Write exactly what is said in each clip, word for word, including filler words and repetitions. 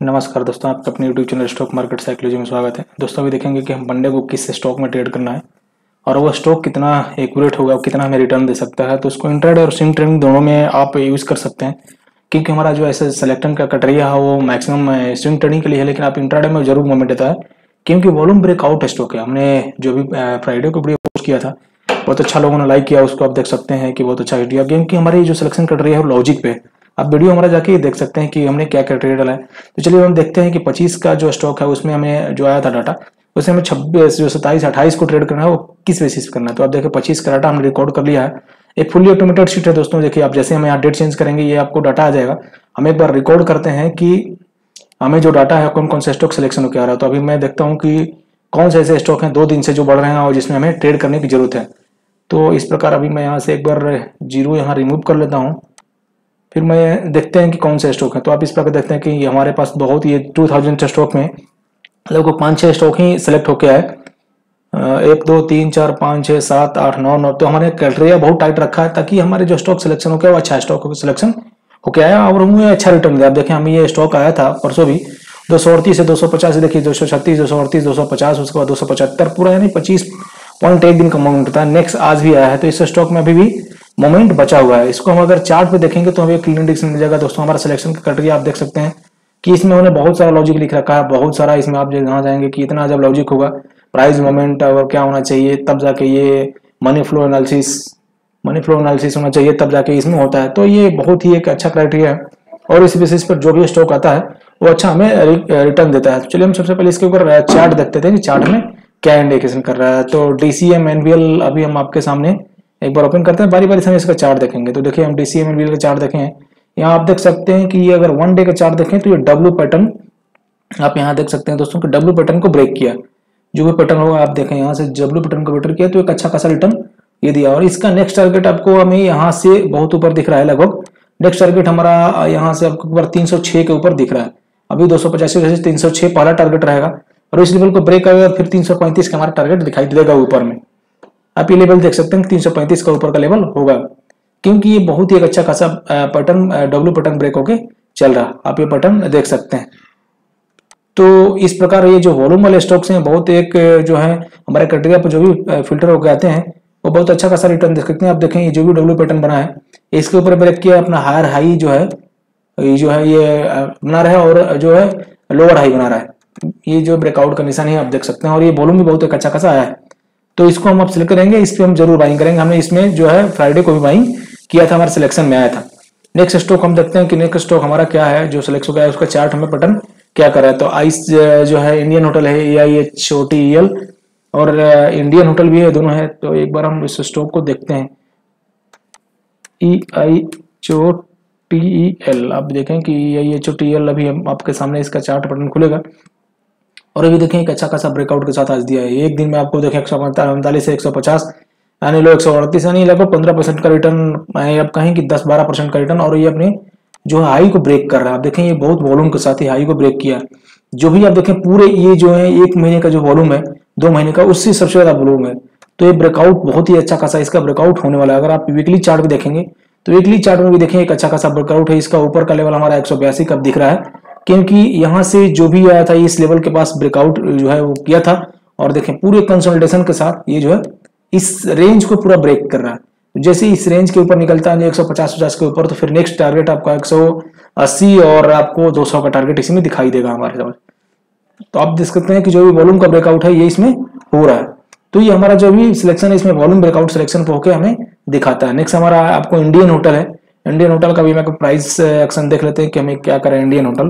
नमस्कार दोस्तों, आपका अपने YouTube channel stock market psychology में स्वागत है। दोस्तों अभी देखेंगे कि हम मंडे को किस स्टॉक में ट्रेड करना है और वो स्टॉक कितना एक्यूरेट होगा, कितना हमें रिटर्न दे सकता है। तो उसको इंट्राडे और स्विंग ट्रेडिंग दोनों में आप यूज़ कर सकते हैं, क्योंकि हमारा जो ऐसे सिलेक्शन का क्राइटेरिया है वो मैक्सिमम स्विंग ट्रेडिंग के लिए है, लेकिन आप इंट्राडे में जरूर मूवमेंट देता है, क्योंकि वॉल्यूम ब्रेकआउट स्टॉक है। हमने जो भी फ्राइडे को वीडियो पोस्ट किया था बहुत अच्छा लोगों ने लाइक किया, उसको आप देख सकते हैं कि बहुत अच्छा आइडिया, क्योंकि हमारी जो सिलेक्शन क्राइटेरिया है वो लॉजिक पे। आप वीडियो हमारा जाके देख सकते हैं कि हमने क्या क्या ट्रेड डाला है। तो चलिए हम देखते हैं कि पच्चीस का जो स्टॉक है उसमें हमें जो आया था डाटा, उसमें हमें छब्बीस जो सत्ताईस अट्ठाईस को ट्रेड करना है, वो किस बेसिस पे करना है। तो आप देखिए पच्चीस का डाटा हमने रिकॉर्ड कर लिया है। एक फुली ऑटोमेटेड शीट है दोस्तों। देखिए आप जैसे हम यहाँ डेट चेंज करेंगे ये आपको डाटा आ जाएगा। हम एक बार रिकॉर्ड करते हैं कि हमें जो डाटा है कौन कौन से स्टॉक सिलेक्शन होकर आ रहा है। तो अभी मैं देखता हूँ कि कौन से ऐसे स्टॉक हैं दो दिन से जो बढ़ रहे हैं और जिसमें हमें ट्रेड करने की जरूरत है। तो इस प्रकार अभी मैं यहाँ से एक बार जीरो यहाँ रिमूव कर लेता हूँ, फिर मैं देखते हैं कि कौन से स्टॉक है। तो आप इस प्रकार देखते हैं कि हमारे पास बहुत ही टू थाउजेंड स्टॉक में लगभग पाँच छः स्टॉक ही सिलेक्ट होके आए। एक दो तीन चार पाँच छः सात आठ नौ नौ तो हमारे क्राइटेरिया बहुत टाइट रखा है, ताकि हमारे जो स्टॉक सिलेक्शन हो गया वो अच्छा स्टॉक सिलेक्शन होके आया और हमें अच्छा रिटर्न दिया। आप देखें हमें ये स्टॉक आया था परसों भी दो सौ अड़तीस से दो सौ पचास, देखिए दो सौ छत्तीस दो सौ अड़तीस दो सौ पचास, उसके बाद दो सौ पचहत्तर, पूरा यानी पच्चीस पॉइंट एक दिन का मोमेंट था। नेक्स्ट आज भी आया है, तो इस स्टॉक में अभी भी मोमेंट बचा हुआ है। इसको हम अगर चार्ट पे देखेंगे तो हमें क्लीन इंडेक्स मिल जाएगा। दोस्तों हमारा सिलेक्शन का क्राइटेरिया आप देख सकते हैं कि इसमें उन्होंने बहुत सारा लॉजिक लिख रखा है, बहुत सारा। इसमें आप जहाँ जाएंगे कि इतना जब लॉजिक होगा प्राइस मोमेंट और क्या होना चाहिए, तब जाके ये money flow analysis money flow analysis होना चाहिए, तब जाके इसमें होता है। तो ये बहुत ही एक अच्छा क्राइटेरिया है और इस बेसिस पर जो भी स्टॉक आता है वो अच्छा हमें रिटर्न देता है। चलिए हम सबसे पहले इसके ऊपर चार्ट देखते थे कि चार्ट में क्या इंडिकेशन कर रहा है। तो डीसीएम एनवीएल अभी हम आपके सामने एक बार ओपन करते हैं, बारी बारी से हम इसका चार्ट देखेंगे। तो देखिए हम डीसीएम एनवीएल का चार्ट देखें, यहाँ आप देख सकते हैं कि ये अगर वन डे का चार्ट देखें तो ये डब्ल्यू पैटर्न आप यहाँ देख सकते हैं दोस्तों कि डब्ल्यू पैटर्न को ब्रेक किया। जो भी पैटर्न होगा आप देखें यहाँ से डब्ल्यू पैटर्न को ब्रेक किया तो एक अच्छा खासा रिटर्न ये दिया। और इसका नेक्स्ट टारगेट आपको हमें यहाँ से बहुत ऊपर दिख रहा है, लगभग नेक्स्ट टारगेट हमारा यहाँ से आपको तीन सौ छह के ऊपर दिख रहा है। अभी दो सौ पचासी से तीन सौ छह पहला टारगेट रहेगा और इस लेवल को ब्रेक करेगा फिर तीन सौ पैंतीस का हमारा टारगेट दिखाई देगा ऊपर में। आप ये लेवल देख सकते हैं तीन सौ पैंतीस का ऊपर का लेवल होगा, क्योंकि ये बहुत ही एक अच्छा खासा पैटर्न डब्ल्यू पैटर्न ब्रेक होके चल रहा। आप ये पैटर्न देख सकते हैं। तो इस प्रकार ये जो वॉल्यूम वाले स्टॉक्स हैं बहुत एक जो है हमारे क्राइटेरिया पर जो भी फिल्टर होकर आते हैं वो बहुत अच्छा खासा रिटर्न देख सकते हैं। आप देखें ये जो भी डब्ल्यू पैटर्न बना है इसके ऊपर ब्रेक किया, अपना हायर हाई जो है ये जो है ये बना रहा है और जो है लोअर हाई बना रहा है। ये जो ब्रेकआउट का निशान है आप देख सकते हैं और ये वॉल्यूम भी बहुत एक अच्छा खासा आया है। तो इसको हम अब सिलेक्ट करेंगे, इस पर हम जरूर बाइंग करेंगे। हमने इसमें जो है फ्राइडे को भी बाइंग किया था, हमारे सिलेक्शन में आया था। नेक्स्ट स्टॉक हम देखते हैं कि नेक्स्ट स्टॉक हमारा क्या है जो सिलेक्ट हो गया है, उसका चार्ट हमें पैटर्न क्या कर रहा है। तो आइस जो है इंडियन होटल है, A I H O T E L और इंडियन होटल भी है, दोनों है। तो एक बार हम इस स्टॉक को देखते हैं, E I H O T E L. आप देखें कि E I H O T E L अभी हम आपके सामने इसका चार्ट पैटर्न खुलेगा और अभी देखें एक अच्छा खासा ब्रेकआउट के साथ आज दिया है। एक दिन में आपको देखें एक सौ पैंतालीस से एक सौ पचास यानी लो एक सौ अड़तीस यानी लगभग पंद्रह परसेंट का रिटर्न, आप कहें कि दस बारह परसेंट का रिटर्न। और ये अपने जो हाई को ब्रेक कर रहा है। आप देखें ये बहुत वॉल्यूम के साथ ही हाई को ब्रेक किया। जो भी आप देखें पूरे ये जो है एक महीने का जो वॉल्यूम है, दो महीने का, उससे सबसे ज्यादा वॉल्यूम है। तो ये ब्रेकआउट बहुत ही अच्छा खासा इसका ब्रेकआउट होने वाला है। अगर आप वीकली चार्ट भी देखेंगे तो वीकली चार्ट में भी देखें एक अच्छा खासा ब्रेकआउट है। इसका ऊपर का लेवल हमारा एक सौ बयासी कब दिख रहा है, क्योंकि यहाँ से जो भी आया था इस लेवल के पास ब्रेकआउट जो है वो किया था। और देखें पूरे कंसोलिडेशन के साथ ये जो है इस रेंज को पूरा ब्रेक कर रहा है। जैसे इस रेंज के ऊपर निकलता है एक सौ पचास पचास के ऊपर, तो फिर नेक्स्ट टारगेट आपका एक सौ अस्सी और आपको दो सौ का टारगेट इसमें दिखाई देगा हमारे समझ। तो आप देख सकते हैं कि जो भी वॉल्यूम का ब्रेकआउट है ये इसमें हो रहा है। तो ये हमारा जो भी सिलेक्शन है इसमें वॉल्यूम ब्रेकआउट सिलेक्शन पे होकर हमें दिखाता है। नेक्स्ट हमारा आपको इंडियन होटल है। इंडियन होटल का भी मैं प्राइस एक्शन देख लेते हैं कि हमें क्या करें। इंडियन होटल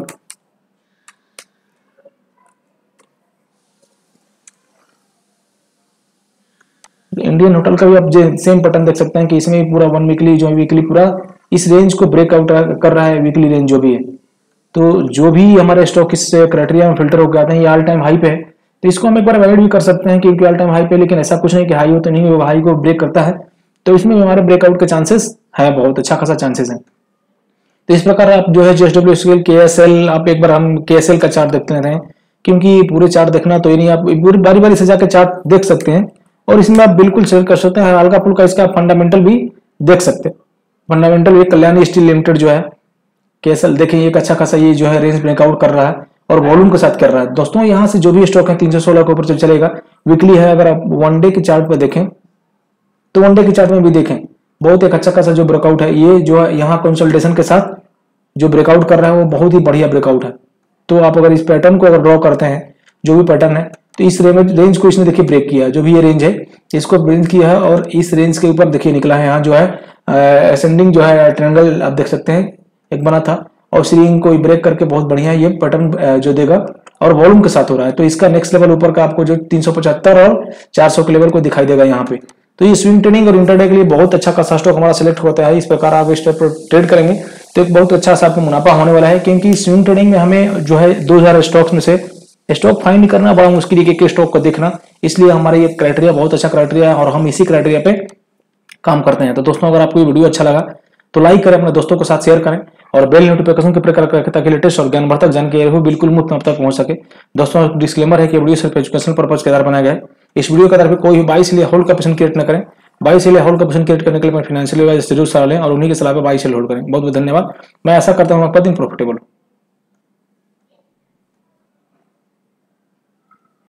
इंडियन होटल का भी आप सेम पैटर्न देख सकते हैं कि इसमें पूरा वन वीकली जो है वीकली पूरा इस रेंज को ब्रेकआउट कर रहा है, वीकली रेंज जो भी है। तो जो भी हमारे स्टॉक इस क्राइटेरिया में फिल्टर होकर आते हैं ये ऑल टाइम हाई पे है, तो इसको हम एक बार अवॉइड भी कर सकते हैं क्योंकि ऑल टाइम हाई पे, लेकिन ऐसा कुछ नहीं कि हाई हो तो नहीं हो, हाई को ब्रेक करता है तो इसमें हमारे ब्रेकआउट के चांसेस है, बहुत अच्छा खासा चांसेस है। तो इस प्रकार आप जो है जेएसडब्ल्यू स्केल के एस एल, आप एक बार हम के एस एल का चार्ट देखते रहे, क्योंकि पूरे चार्ट देखना तो ये नहीं, आप पूरी बारी बारी से जाकर चार्ट देख सकते हैं और इसमें आप बिल्कुल सेलेक्ट कर सकते हैं। हल्का फुल्का इसका फंडामेंटल भी देख सकते हैं। फंडामेंटल ये कल्याणी स्टील लिमिटेड जो है केएसएल देखिए एक अच्छा खासा ये जो है रेंज ब्रेकआउट कर रहा है और वॉल्यूम के साथ कर रहा है। दोस्तों यहाँ से जो भी स्टॉक है तीन सौ सोलह के ऊपर चलेगा। वीकली है, अगर आप वन डे की चार्ट पर देखें तो वन डे की चार्ट में भी देखें बहुत एक अच्छा खासा जो ब्रेकआउट है, ये जो है यहाँ कंसोलिडेशन के साथ जो ब्रेकआउट कर रहा है वो बहुत ही बढ़िया ब्रेकआउट है। तो आप अगर इस पैटर्न को अगर ड्रॉ करते हैं, जो भी पैटर्न है, तो इस रेंज रेंज को इसने देखिए ब्रेक किया है, जो भी ये रेंज है इसको ब्रेक किया है और इस रेंज के ऊपर देखिए निकला है। यहाँ जो है असेंडिंग जो है ट्रायंगल आप देख सकते हैं एक बना था और उस रेंज को ब्रेक करके बहुत बढ़िया ये पैटर्न जो देगा और वॉल्यूम के साथ हो रहा है। तो इसका नेक्स्ट लेवल ऊपर का आपको जो तीन सौ पचहत्तर और चार सौ के लेवल को दिखाई देगा यहाँ पे। तो ये स्विंग ट्रेडिंग और इंटरडे के लिए बहुत अच्छा खासा स्टॉक हमारा सिलेक्ट होता है। इस प्रकार आप इस पर ट्रेड करेंगे तो एक बहुत अच्छा सा आपको मुनाफा होने वाला है, क्योंकि स्विंग ट्रेडिंग में हमें जो है दो हजार स्टॉक्स में से स्टॉक फाइंड करना बड़ा मुश्किल है, कि स्टॉक को देखना। इसलिए हमारा ये क्राइटेरिया बहुत अच्छा क्राइटेरिया है और हम इसी क्राइटेरिया पे काम करते हैं। तो दोस्तों अगर आपको ये वीडियो अच्छा लगा तो लाइक करें, अपने दोस्तों के साथ शेयर करें और बेल नोटिफिकेशन के प्रकार करें ताकि लेटेस्ट और ज्ञानवर्धक जानकारी हो बिल्कुल मुफ्त आप तक पहुंच सके। दोस्तों डिस्क्लेमर है कि वीडियो सिर्फ एजुकेशनल पर्पज के आधार बनाया गया है। इस वीडियो के आधार पर कोई भी बाई से होल्ड का पोजीशन क्रिएट न करें। बाई से होल्ड का पोजीशन क्रिएट करने के लिए फाइनेंशियल एडवाइस जरूर सलाह लें और उन्हीं की सलाह पर बाई से होल्ड करें। बहुत बहुत धन्यवाद। मैं ऐसा करता हूँ आपका दिन प्रॉफिटेबल।